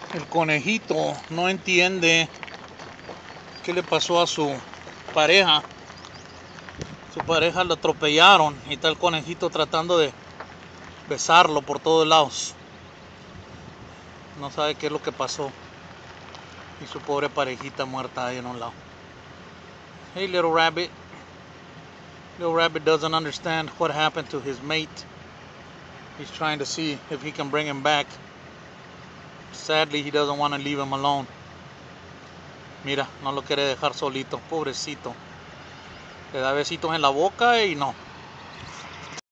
El conejito no entiende qué le pasó a su pareja. Su pareja lo atropellaron y está el conejito tratando de besarlo por todos lados. No sabe qué es lo que pasó. Y su pobre parejita muerta ahí en un lado. Hey, little rabbit. Little rabbit doesn't understand what happened to his mate. He's trying to see if he can bring him back. Sadly, he doesn't want to leave him alone. Mira, no lo quiere dejar solito, pobrecito. Le da besitos en la boca y no.